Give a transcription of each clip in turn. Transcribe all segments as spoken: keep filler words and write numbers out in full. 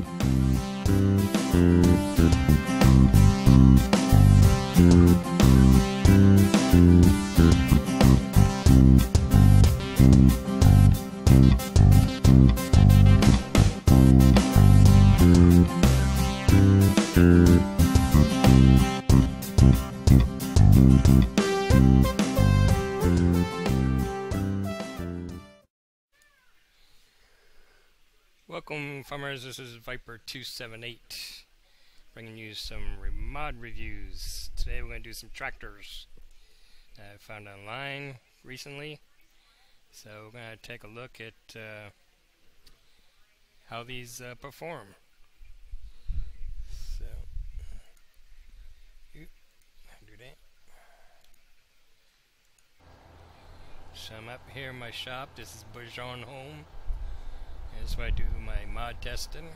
Welcome farmers, this is Viper two seven eight bringing you some re mod reviews. Today we're going to do some tractors that I found online recently. So we're going to take a look at uh, how these uh, perform. So, oop, do that. So I'm up here in my shop. This is Bujon Home. This is where I do my mod testing,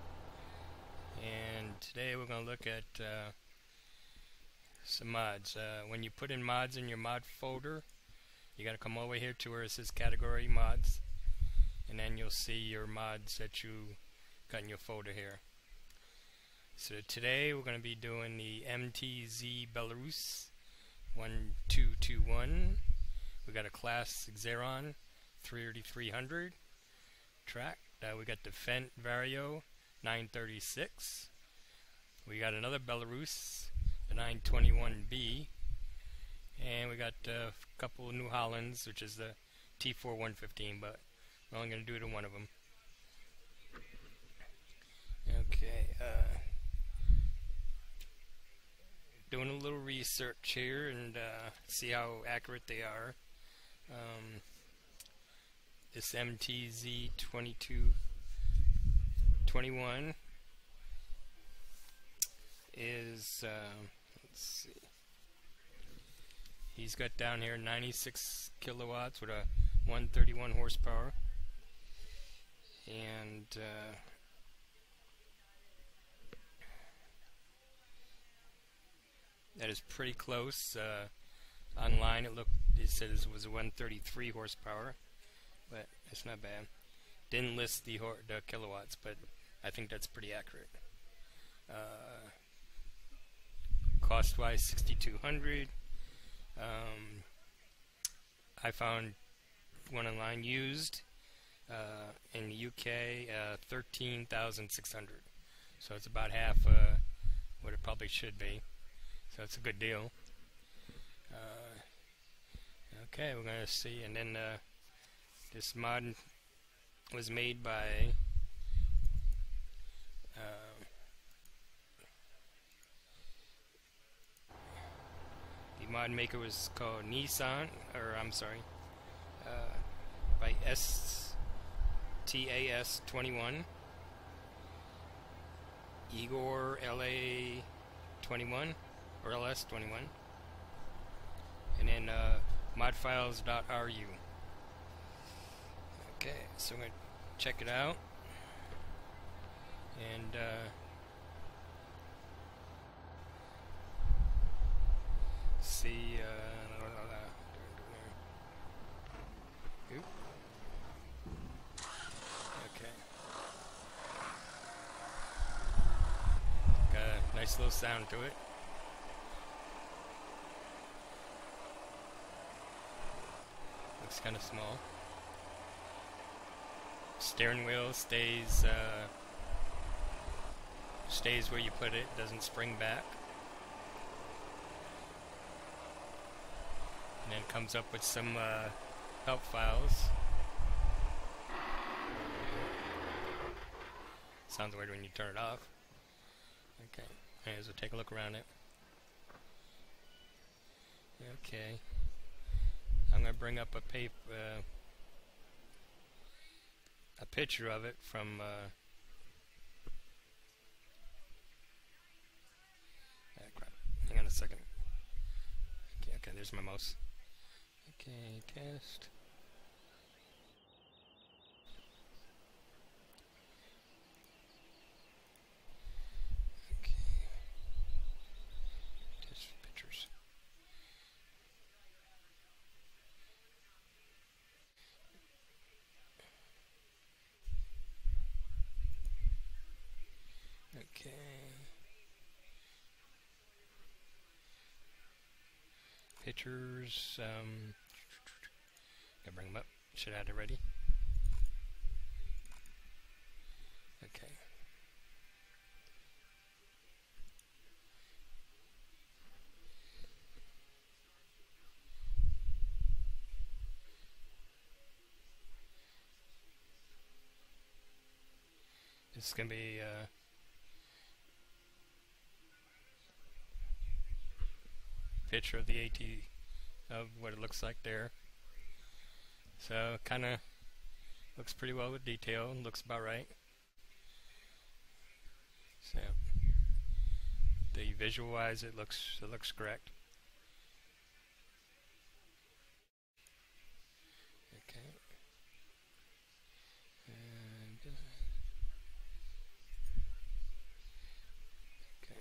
and today we're going to look at uh, some mods. Uh, when you put in mods in your mod folder, you got to come over here to where it says category mods, and then you'll see your mods that you got in your folder here. So today we're going to be doing the M T Z Belarus one two two one. We got a class Xeron thirty-three hundred. Track. Uh, we got the Fendt Vario nine thirty-six. We got another Belarus, the nine twenty-one B, and we got uh, a couple of New Hollands, which is the T four one fifteen, but we're only going to do it in one of them. Okay, uh, doing a little research here and uh, see how accurate they are. Um, This M T Z twenty-two twenty-one is, uh, let's see, he's got down here ninety-six kilowatts with a one thirty-one horsepower, and uh, that is pretty close. Uh, online it looked, it said it was a one thirty-three horsepower. But it's not bad. Didn't list the, hor the kilowatts, but I think that's pretty accurate. Uh, cost-wise, sixty-two hundred. Um, I found one online used uh, in the U K, uh, thirteen thousand six hundred. So it's about half uh, what it probably should be. So it's a good deal. Uh, okay, we're gonna see, and then. Uh, This mod was made by uh, the mod maker was called Nissan, or I'm sorry, uh, by S T A S twenty-one, Igor L A twenty-one, or L S twenty-one, and then uh, modfiles dot R U. Okay, so I'm going to check it out, and uh, see, uh, Oop. Okay, got a nice little sound to it. Looks kind of small. Steering wheel stays uh, stays where you put it, doesn't spring back, and then comes up with some uh, help files. Sounds weird when you turn it off. Okay, anyways, we'll take a look around it. Okay, I'm gonna bring up a paper. Uh, a picture of it from uh, ah, crap. Hang on a second. Okay, okay, there's my mouse. Okay, test. Okay. Test pictures. Okay. Pictures. Um, gotta bring them up. Should have had it ready. Okay. This is gonna be uh, picture of the AT of what it looks like there. So kind of looks pretty well with detail. Looks about right. So the visualize it looks it looks correct. Okay. And okay.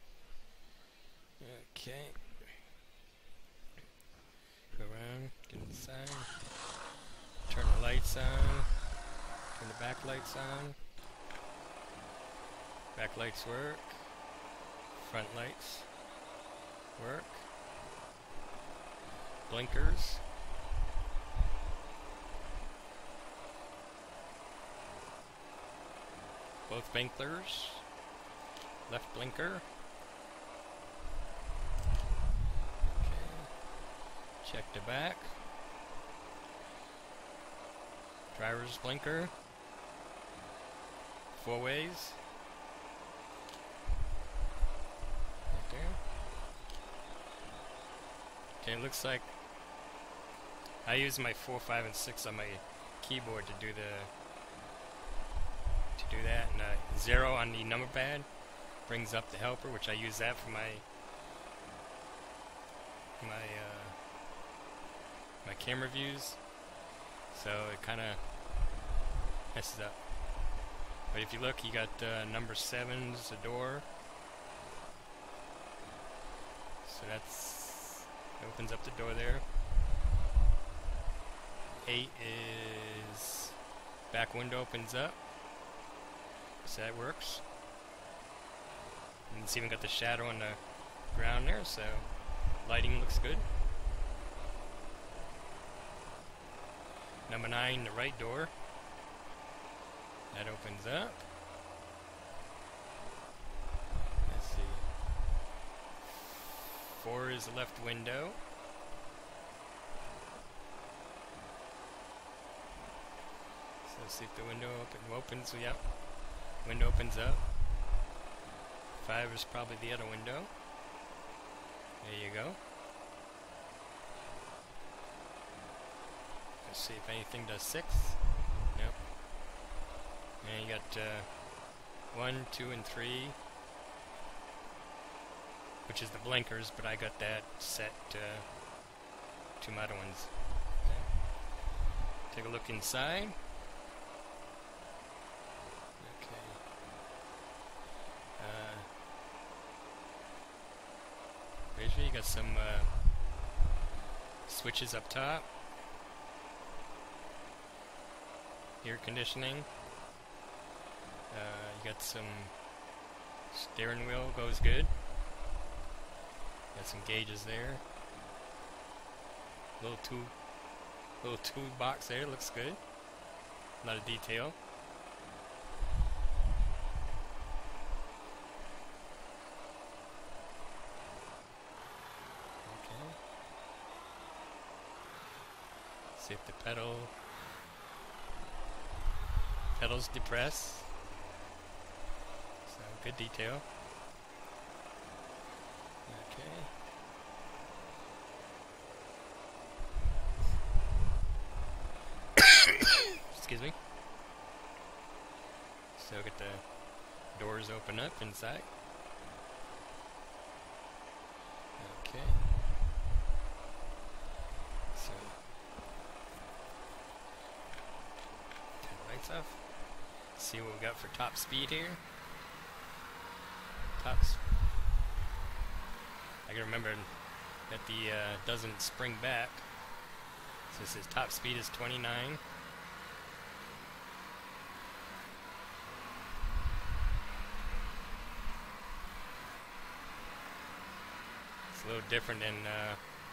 Okay. Go around, get inside. Turn the lights on. Turn the back lights on. Back lights work. Front lights work. Blinkers. Both blinkers. Left blinker. Okay. Check the back. Driver's blinker. Four ways. Right there. Okay, it looks like I use my four, five, and six on my keyboard to do the to do that, and uh, zero on the number pad brings up the helper, which I use that for my my uh, my camera views. So it kind of messes up. But if you look, you got uh, number seven's the door. So that's opens up the door there. Eight is back window opens up. So that works. And it's even got the shadow on the ground there, so lighting looks good. Number nine, the right door. That opens up. Let's see. Four is the left window. So let's see if the window open, opens. So, yep. Window opens up. Five is probably the other window. There you go. Let's see if anything does six. Nope. And you got uh, one, two, and three, which is the blinkers, but I got that set uh, to my other ones. Okay. Take a look inside. Okay. Uh, visually, you got some uh, switches up top. Air conditioning. Uh, you got some steering wheel goes good. Got some gauges there. Little tube, little tube box there looks good. A lot of detail. Okay. See if the pedal. Pedals depress. So good detail. Okay. Excuse me. So get the doors open up inside. Okay. So turn the lights off. See what we got for top speed here. Tops. I can remember that the uh, doesn't spring back. So it says top speed is twenty-nine. a little different than uh,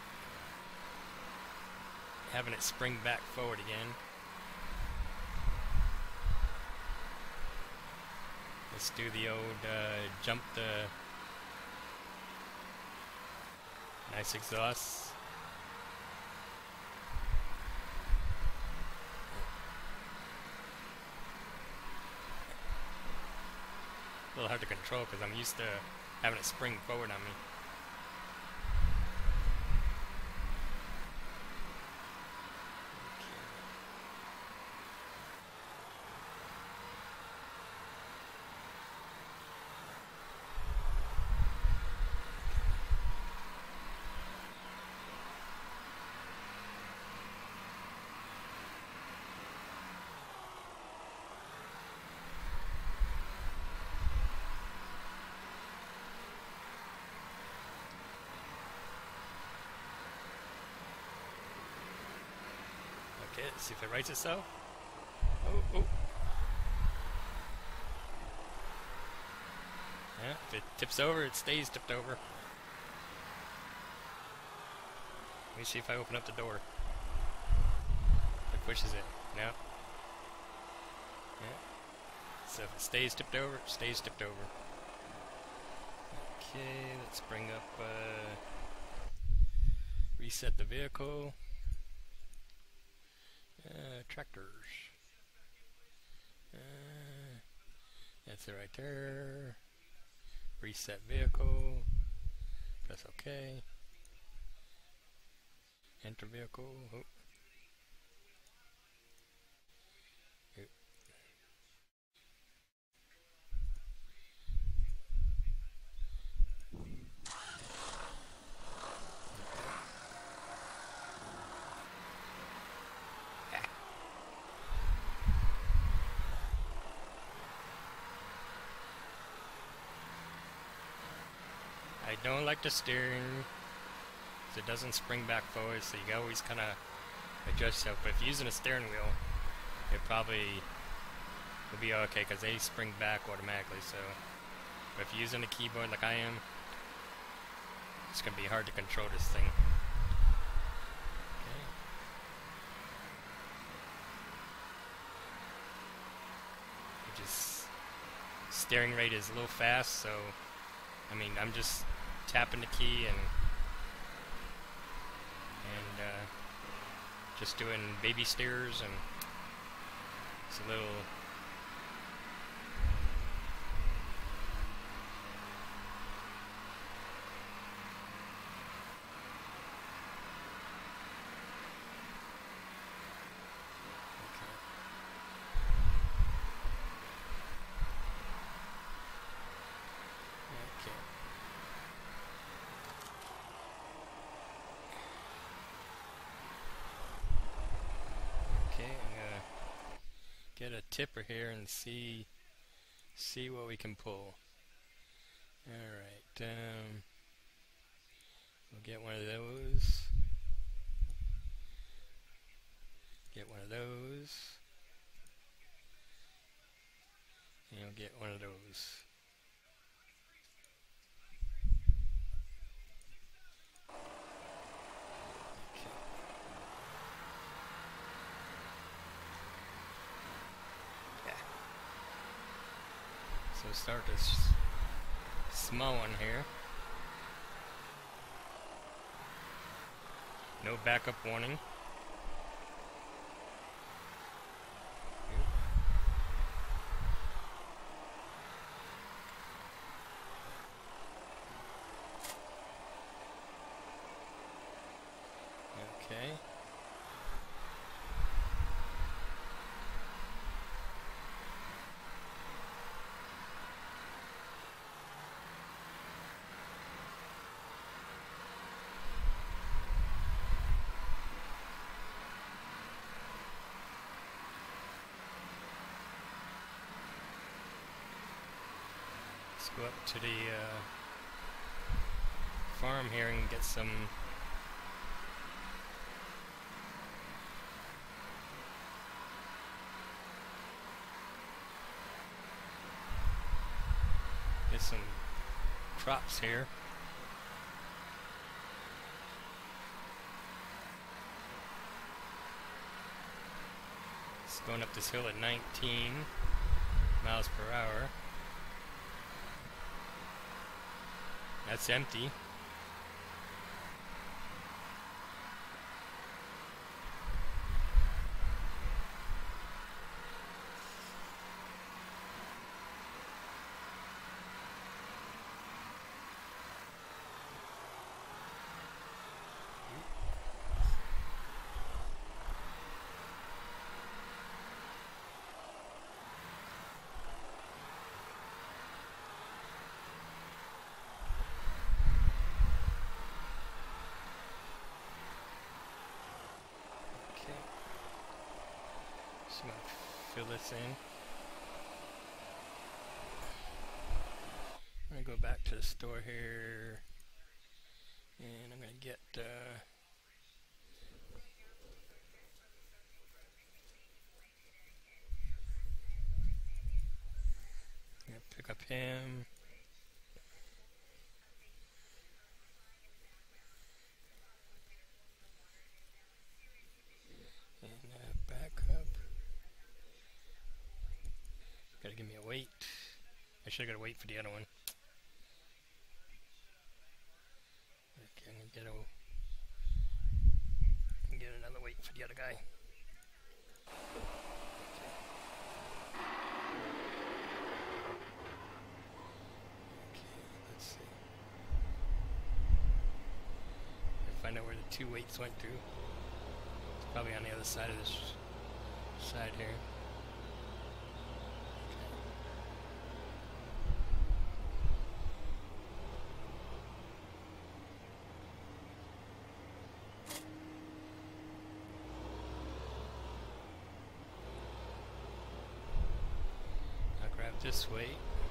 having it spring back forward again. Let's do the old uh, jump the nice exhaust. A little hard to control because I'm used to having it spring forward on me. Okay, let's see if it rights itself. Oh, oh. Yeah, if it tips over, it stays tipped over. Let me see if I open up the door. If it pushes it. No. Yeah. So if it stays tipped over, it stays tipped over. Okay, let's bring up, uh, reset the vehicle. Uh, tractors. Uh, that's it right there. Reset vehicle. Press OK. Enter vehicle. Oh. Here. I don't like the steering, so it doesn't spring back forward, so you always kind of adjust yourself. But if you're using a steering wheel, it probably will be okay because they spring back automatically. So, but if you're using a keyboard like I am, it's going to be hard to control this thing. Okay. It just, steering rate is a little fast, so I mean, I'm just tapping the key and and uh, just doing baby steers, and it's a little get a tipper here and see see what we can pull. Alright, um, we'll get one of those. Get one of those. And we'll get one of those. So start this small one here. No backup warning. Okay. Let's go up to the uh, farm here and get some get some crops here. going up this hill at nineteen miles per hour. That's empty. Just gonna fill this in. I'm gonna go back to the store here, and I'm gonna get uh, I'm gonna pick up him. And uh, back up. Gotta give me a weight. I should have got a weight for the other one. Okay, I'm gonna get a can get another weight for the other guy. Okay. Okay, let's see. I'll find out where the two weights went to. It's probably on the other side of this side here. This way.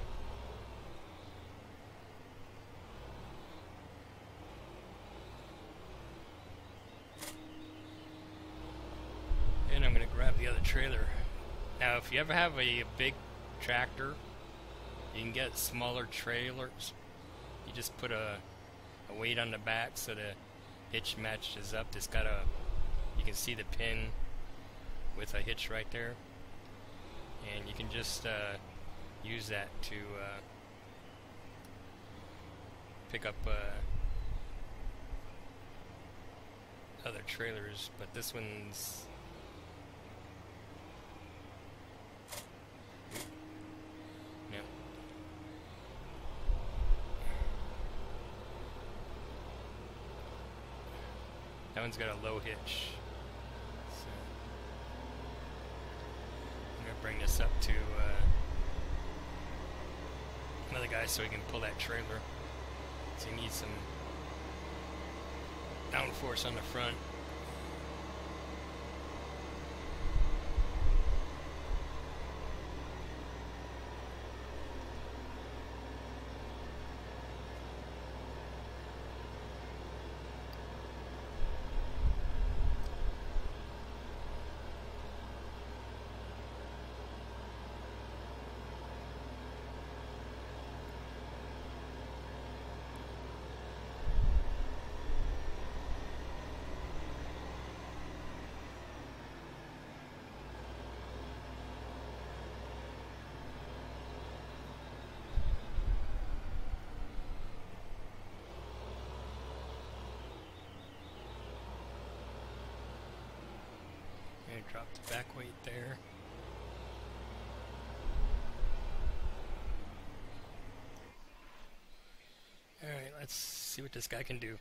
And I'm going to grab the other trailer. Now, if you ever have a, a big tractor, you can get smaller trailers. You just put a, a weight on the back so the hitch matches up. It's got a, you can see the pin with a hitch right there. And you can just uh, use that to uh, pick up uh, other trailers, but this one's no. That one's got a low hitch. So I'm gonna bring this up to uh, another guy so he can pull that trailer. So you need some downforce on the front. Drop the back weight there. Alright, let's see what this guy can do.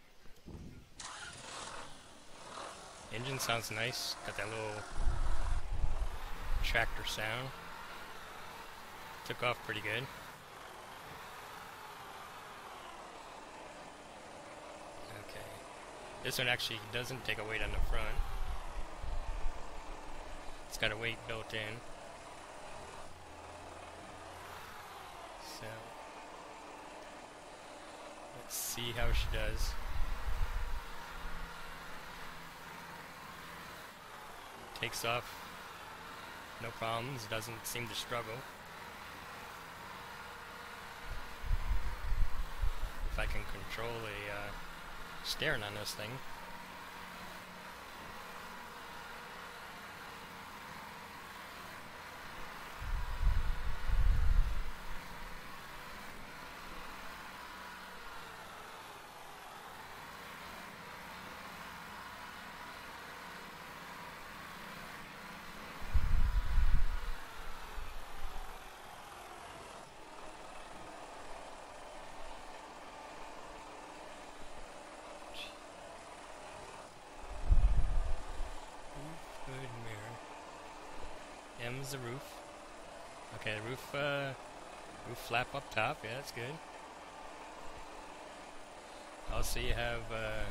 Engine sounds nice. Got that little tractor sound. Took off pretty good. Okay. This one actually doesn't take a weight on the front. It's got a weight built in. So let's see how she does. Takes off, no problems, doesn't seem to struggle. If I can control a uh, steering on this thing. is the roof. Okay, the roof, uh, roof flap up top. Yeah, that's good. Also, you have uh,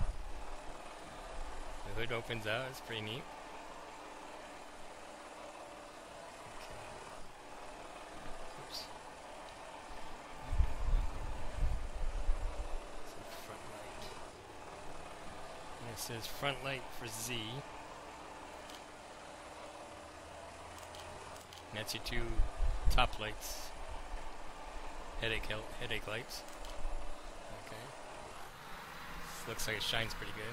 the hood opens out. It's pretty neat. Okay. Oops. So front light. And it says front light for Z. And that's your two top lights. Headache headache lights. Okay. This looks like it shines pretty good.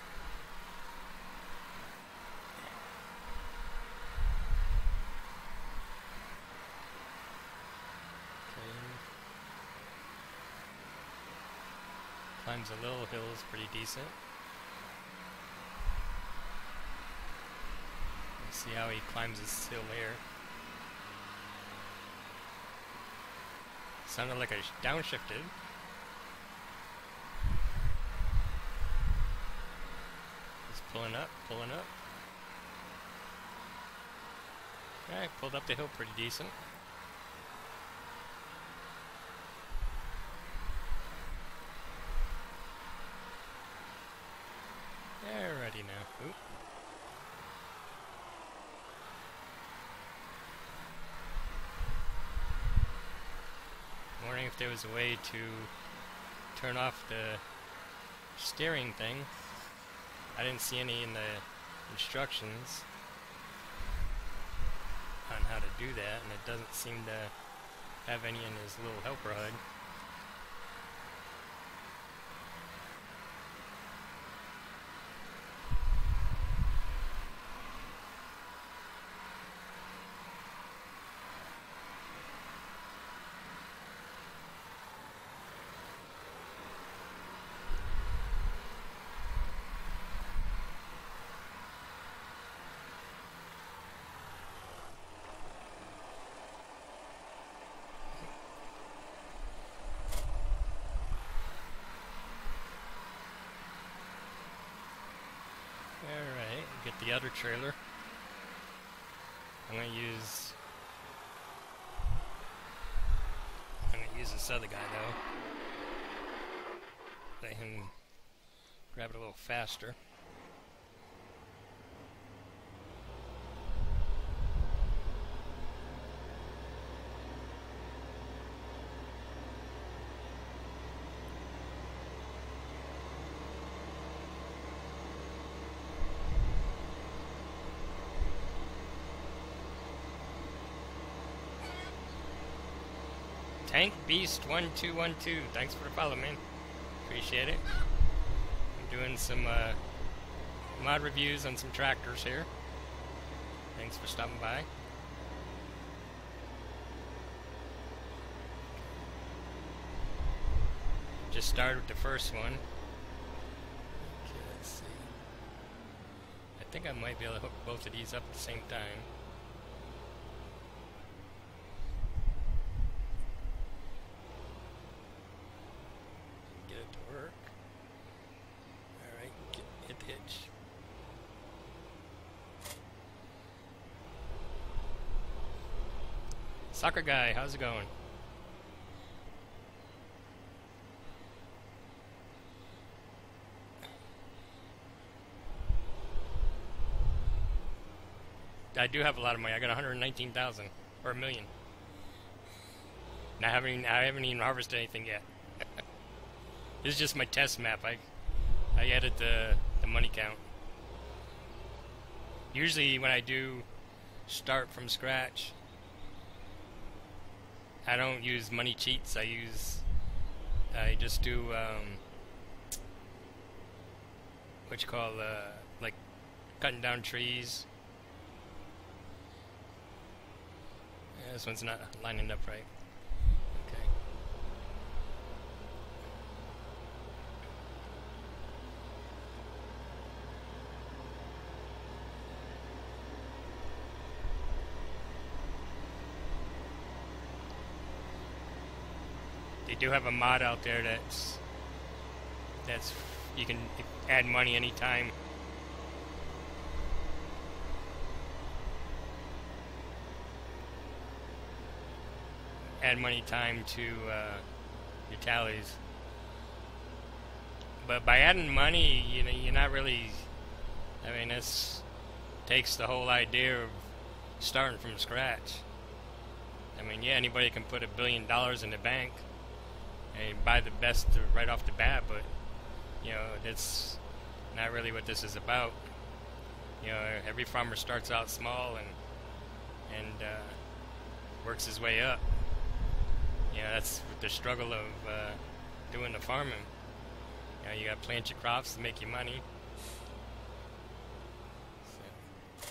Okay. Climbs a little hill is pretty decent. Let's see how he climbs this hill here. Sounded like a sh downshifted. It's pulling up, pulling up. Alright, pulled up the hill pretty decent. Alrighty now. Oop. Wondering if there was a way to turn off the steering thing. I didn't see any in the instructions on how to do that, and it doesn't seem to have any in his little helper H U D. Alright, get the other trailer. I'm gonna use I'm gonna use this other guy though. Let him grab it a little faster. Tank Beast one two one two, thanks for the follow, man. Appreciate it. I'm doing some uh, mod reviews on some tractors here. Thanks for stopping by. Just started with the first one. Okay, let's see. I think I might be able to hook both of these up at the same time. Soccer guy, how's it going? I do have a lot of money. I got one hundred nineteen thousand or a million. And I haven't even, I haven't even harvested anything yet. This is just my test map. I I added the the money count. Usually when I do start from scratch, I don't use money cheats. I use, I just do, um, what you call, uh, like, cutting down trees. Yeah, this one's not lining up right. Okay. They do have a mod out there that's that's you can add money anytime. add money time to uh, your tallies. But by adding money, you know, you're not really. I mean, this takes the whole idea of starting from scratch. I mean, yeah, anybody can put a billion dollars in the bank and buy the best right off the bat, but you know, that's not really what this is about. You know, every farmer starts out small and and uh, works his way up. You know, that's the struggle of uh, doing the farming. You know, you got to plant your crops to make your money. So.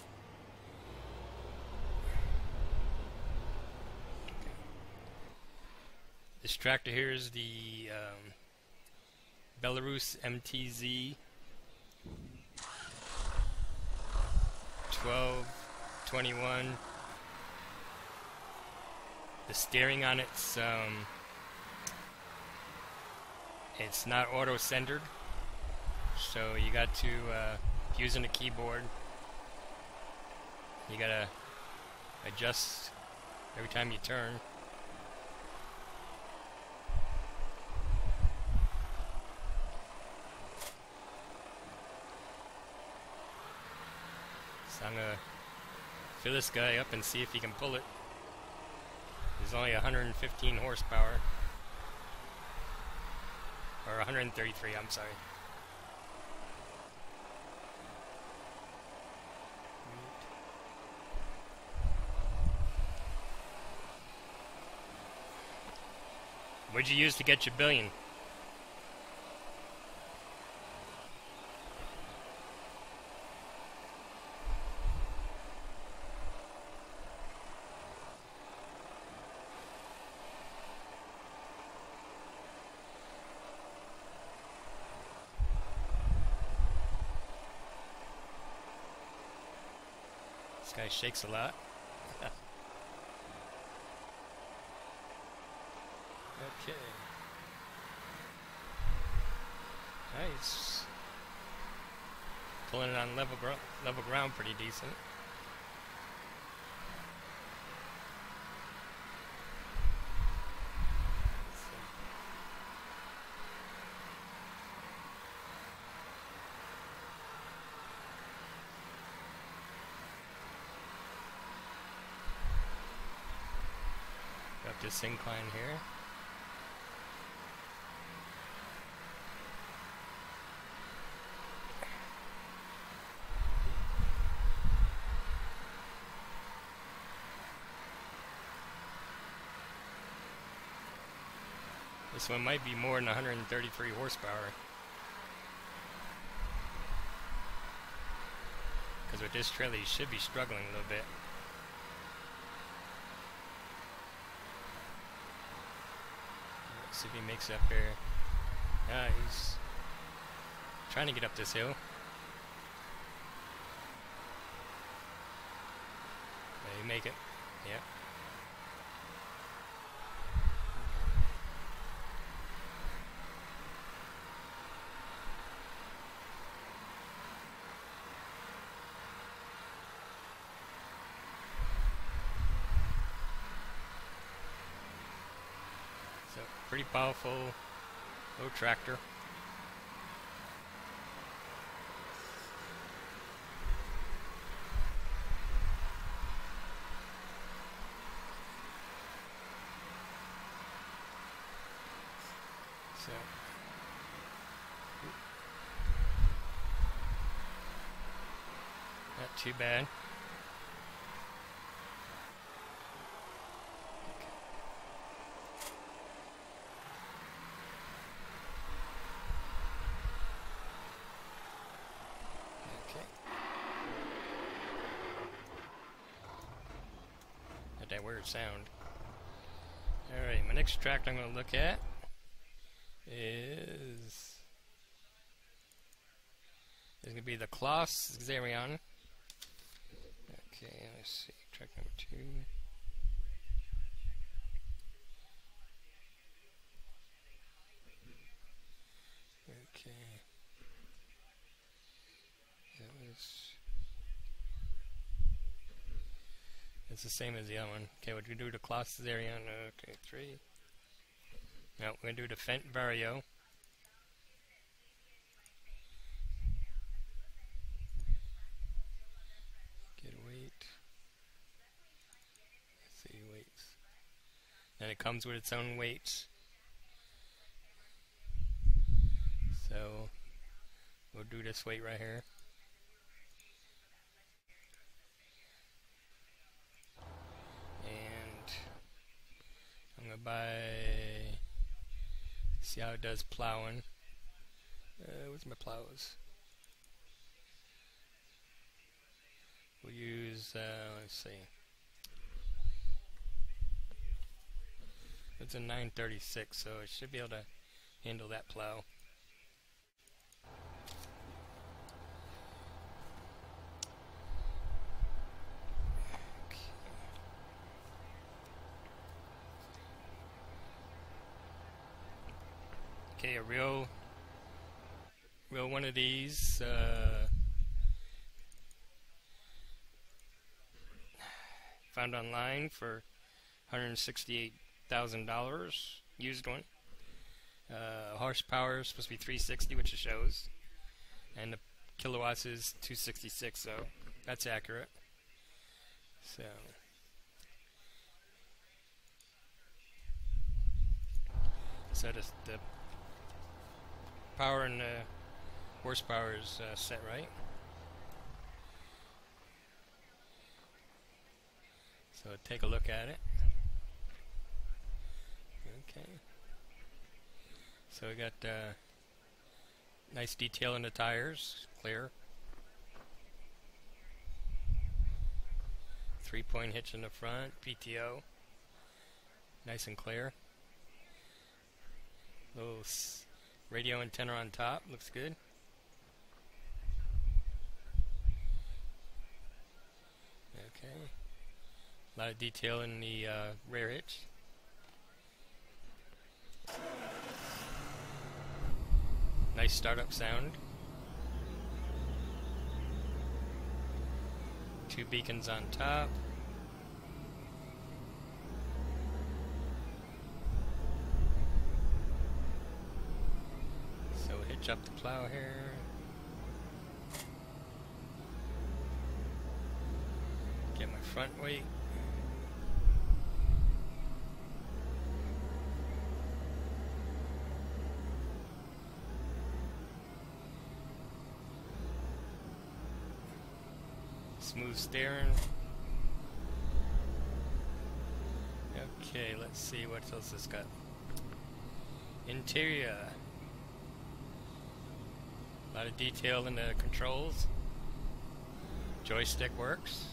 This tractor here is the um, Belarus M T Z twelve twenty-one. The steering on it's um, it's not auto-centered, so you got to uh, using the keyboard. You gotta adjust every time you turn. So I'm gonna fill this guy up and see if he can pull it. There's only one hundred fifteen horsepower. Or one hundred thirty-three, I'm sorry. What'd you use to get your billion? This guy shakes a lot. Okay. Nice. Pulling it on level, gro level ground pretty decent. Got this incline here. This one might be more than one hundred thirty-three horsepower. Because with this trailer, you should be struggling a little bit. Let's see if he makes it up here. Yeah, he's trying to get up this hill. Yeah, you make it. Yep. So, pretty powerful little tractor. So, not too bad. That weird sound. Alright, my next tractor I'm going to look at is is going to be the Claas Xerion. Okay, let's see, track number two. Okay. That was It's the same as the other one. Okay, we're going to do the Colossus area. Okay, three. No, we're going to do the Fendt Vario. Get a weight. Let's see, weights. And it comes with its own weights. So, we'll do this weight right here. And I'm going to buy, see how it does plowing. Uh, where's my plows? We'll use, uh, let's see. It's a nine thirty-six, so it should be able to handle that plow. Okay, a real, real one of these. Uh, found online for one hundred sixty-eight thousand dollars, used one. Uh, horsepower is supposed to be three sixty, which it shows, and the kilowatts is two sixty-six, so that's accurate. So, so the, the power and the horsepower is uh, set right. So take a look at it. Okay. So we got uh, nice detail in the tires, clear. Three-point hitch in the front, P T O, nice and clear. Little s radio antenna on top, looks good. Okay. A lot of detail in the uh, rear hitch. Nice startup sound. Two beacons on top. So hitch up the plow here. Get my front weight. Smooth steering. Okay, let's see what else it's got. Interior. A lot of detail in the controls. Joystick works.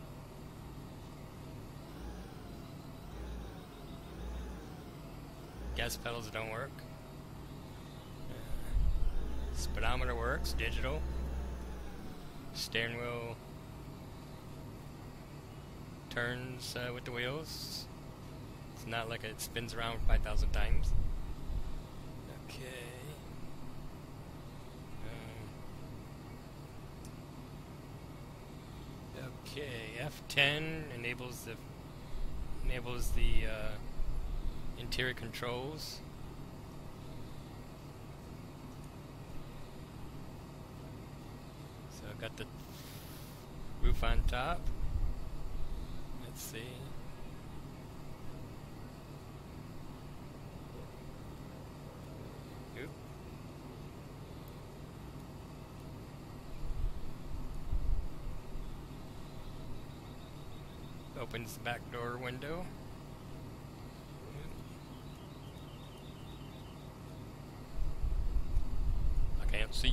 Gas pedals don't work. Uh, speedometer works, digital. Steering wheel turns uh, with the wheels. It's not like it spins around five thousand times. Okay. Um, okay, F ten enables the enables the uh, interior controls. So I've got the roof on top. Let's see. Oop. Opens the back door window. I can't see.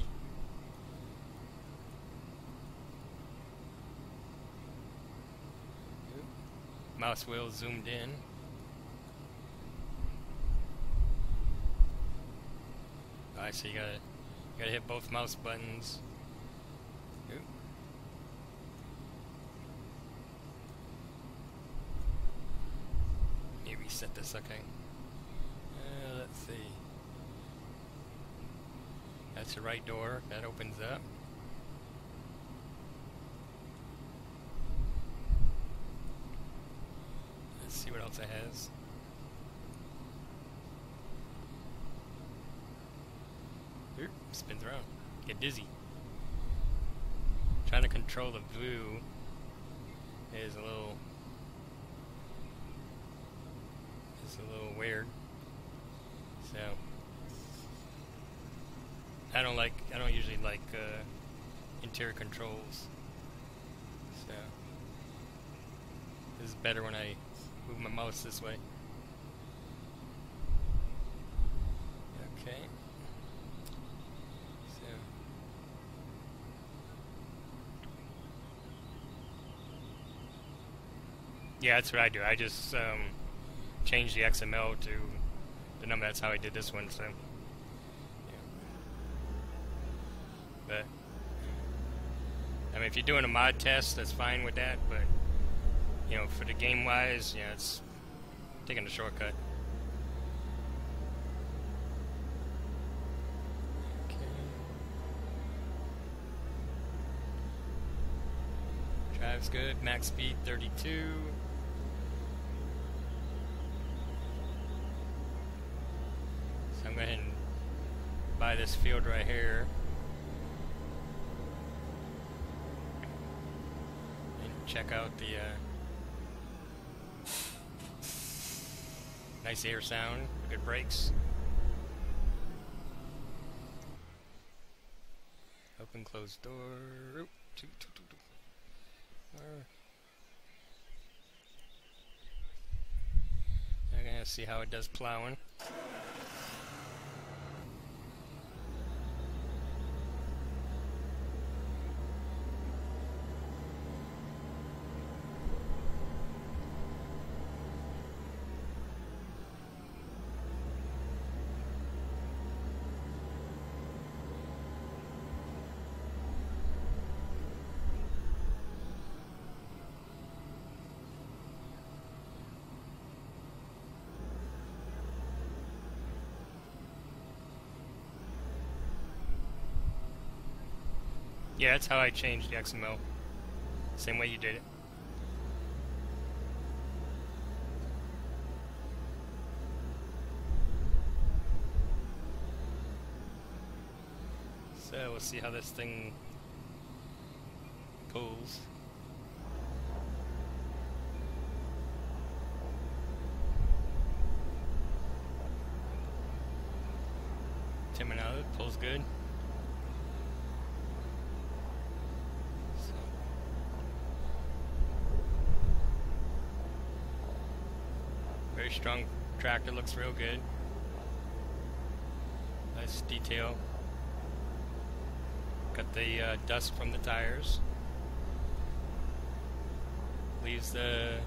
Mouse wheel zoomed in. Alright, so you gotta you gotta hit both mouse buttons. Oop. Let me reset this, okay. Uh, let's see. That's the right door. That opens up. mods it has. Oop, spins around. Get dizzy. Trying to control the view is a little is a little weird. So I don't like I don't usually like uh, interior controls. So this is better when I move my mouse this way. Okay. So yeah, that's what I do. I just um, change the X M L to the number. That's how I did this one. So, yeah. But I mean, if you're doing a mod test, that's fine with that. But you know, for the game wise, yeah, it's taking a shortcut. Okay. Drives good. Max speed thirty-two. So I'm going to go ahead and buy this field right here. And check out the uh, nice air sound, good brakes. Open, close door. Oop, two, two, two, two. I'm gonna see how it does plowing. Yeah, that's how I changed the X M L. Same way you did it. So we'll see how this thing pulls. Timing out, it pulls good. Very strong tractor, looks real good. Nice detail. Got the uh, dust from the tires. Leaves the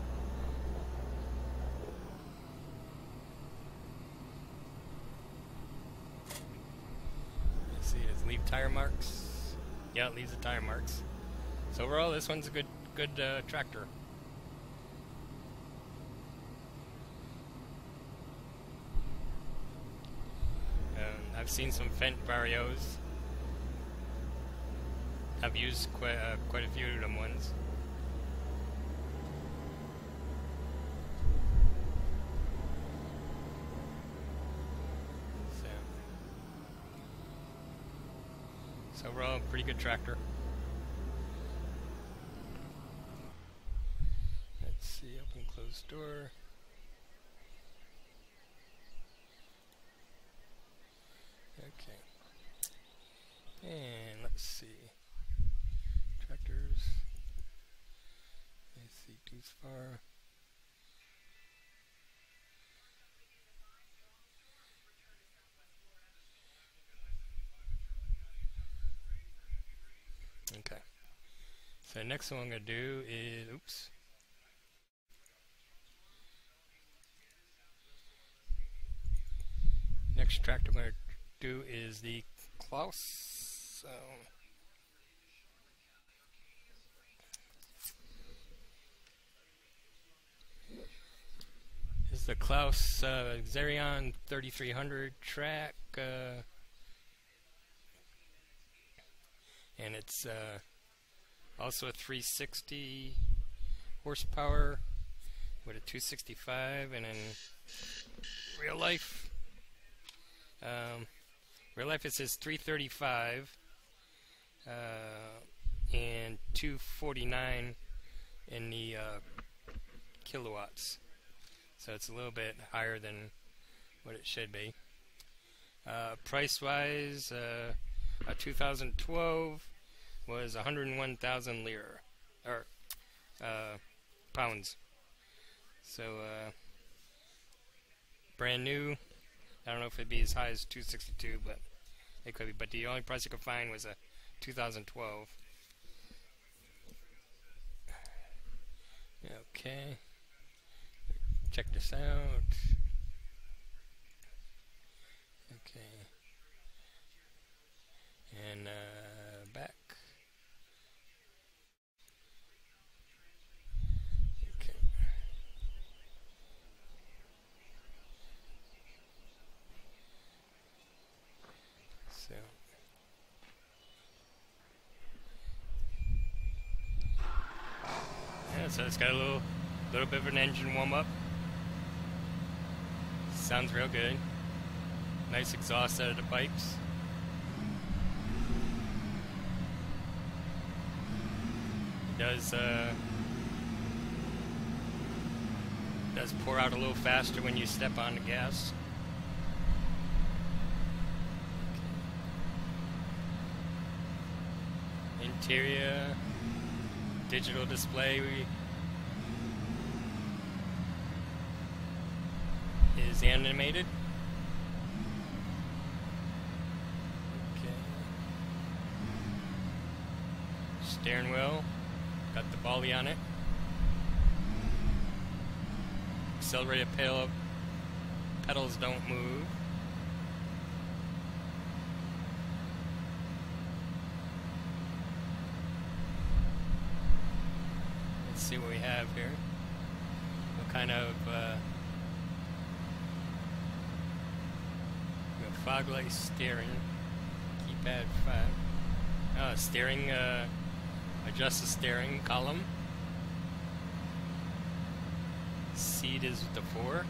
let's see, does it leave tire marks? Yeah, it leaves the tire marks. So overall, this one's a good good uh, tractor. I've seen some Fendt Varios. I've used quite, uh, quite a few of them ones. So, so overall, pretty good tractor. Let's see, open, close door. Okay, and let's see, tractors, let's see, too far. Okay, so next one I'm going to do is, oops. Next tractor I'm going to do is the Klaus. So this is the Klaus uh, Xerion thirty-three hundred track, uh, and it's uh, also a three hundred sixty horsepower with a two sixty-five, and in real life, um, real life it says three thirty-five uh, and two forty-nine in the uh, kilowatts. So it's a little bit higher than what it should be. Uh, price-wise, uh, a two thousand twelve was one hundred one thousand lira, or uh, pounds. So uh, brand new. I don't know if it'd be as high as two sixty-two, but it could be. But the only price I could find was a two thousand twelve. Okay. Check this out. Okay. And uh, back. Okay. So. Yeah, so it's got a little, little bit of an engine warm up. Sounds real good. Nice exhaust out of the pipes. It does uh, does pour out a little faster when you step on the gas. Okay. Interior, digital display is animated. Okay. Steering wheel, got the volley on it. Accelerator pedal, pedals don't move. Let's see what we have here. What kind of uh, fog light steering, keypad five. Oh, steering, uh, adjust the steering column. Seat is the four.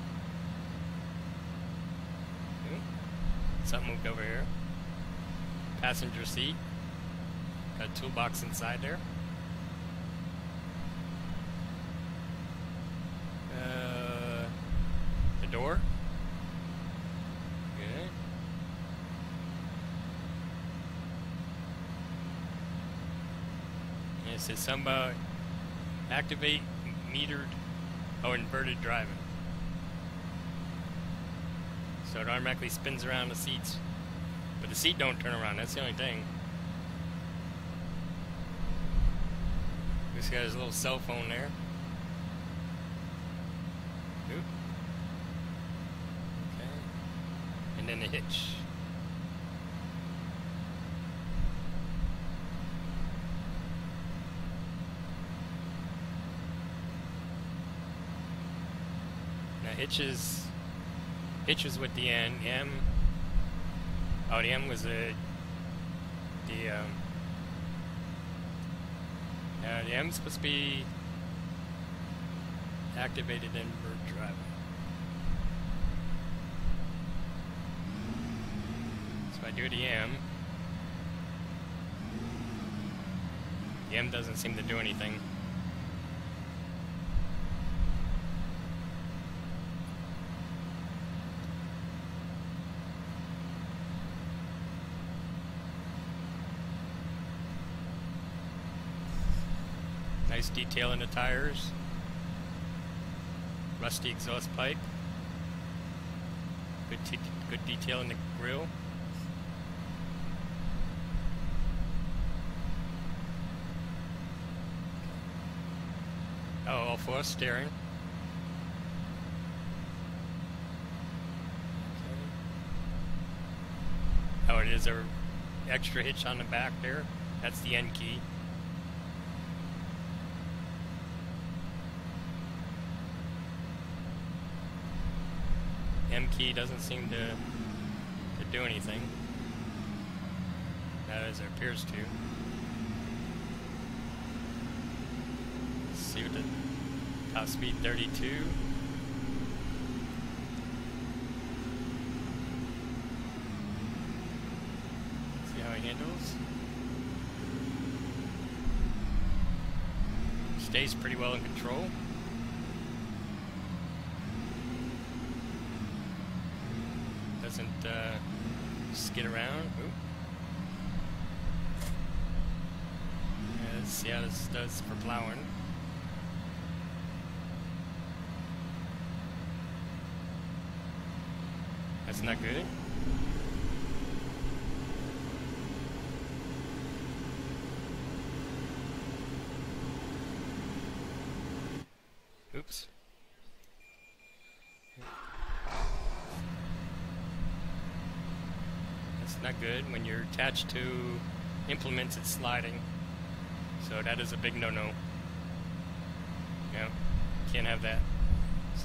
Ooh, something moved over here. Passenger seat. Got a toolbox inside there. Uh, the door. Good. And it says something about activate metered, oh, inverted driving. So it automatically spins around the seats. But the seat don't turn around, that's the only thing. This guy has a little cell phone there. Oop. Okay. And then the hitch. Now hitches, hitches with the N, M. Oh, the M was the the um. Uh, the M's supposed to be activated invert driving. So I do the M. The M doesn't seem to do anything. Nice detail in the tires. Rusty exhaust pipe. Good, good detail in the grille. Oh, all four steering. Okay. Oh, it is a extra hitch on the back there. That's the N key. M key doesn't seem to to do anything. That as it appears to. Let's see what the Top speed thirty-two. See how he handles. Stays pretty well in control. Doesn't uh, skid around. Ooh. Yeah, let's see how this does for plowing. That's not good. Oops. That's not good. When you're attached to implements, it's sliding. So that is a big no-no. Yeah, can't have that. So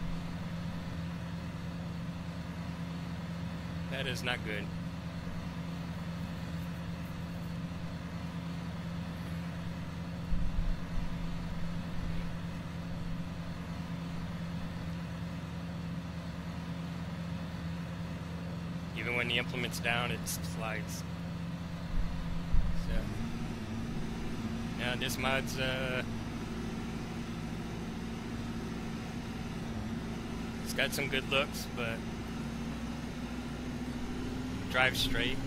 that is not good. Even when the implement's down, it slides. So now this mod's uh, it's got some good looks, but drives straight.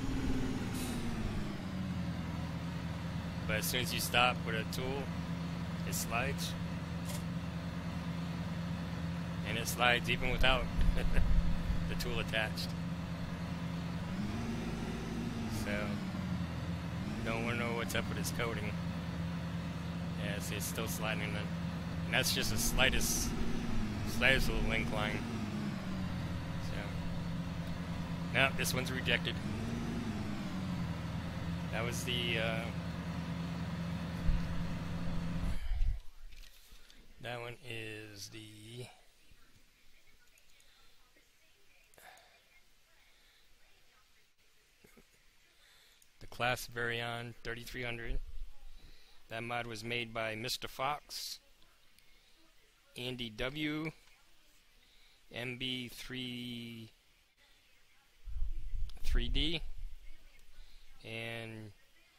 But as soon as you stop with a tool, it slides. And it slides even without the tool attached. So, don't want to know what's up with its coating. Yeah, see, it's still sliding in. And that's just the slightest, slightest little incline. So, no, this one's rejected. That was the, uh, that one is the the Class Varion thirty-three hundred. That mod was made by Mister Fox, Andy W, M B three three D, and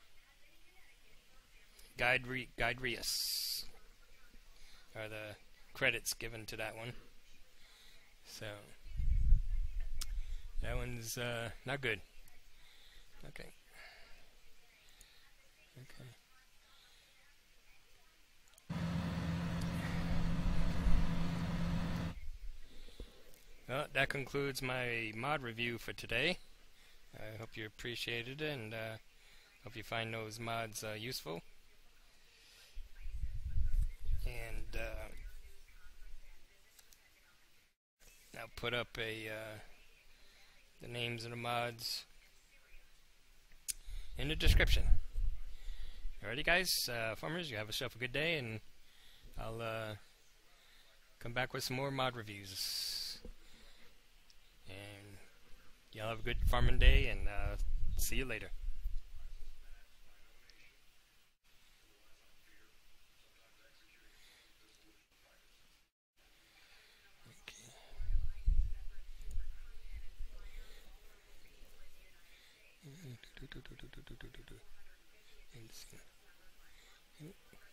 Guide Re Guide Rius are the credits given to that one. So that one's uh, not good. Okay. Okay. Well, that concludes my mod review for today. I hope you appreciated it, and uh, hope you find those mods uh, useful. And uh, I'll put up a uh, the names of the mods in the description. Alrighty, guys, uh, farmers, you have yourself a good day, and I'll uh, come back with some more mod reviews. And y'all have a good farming day, and uh, see you later. Okay.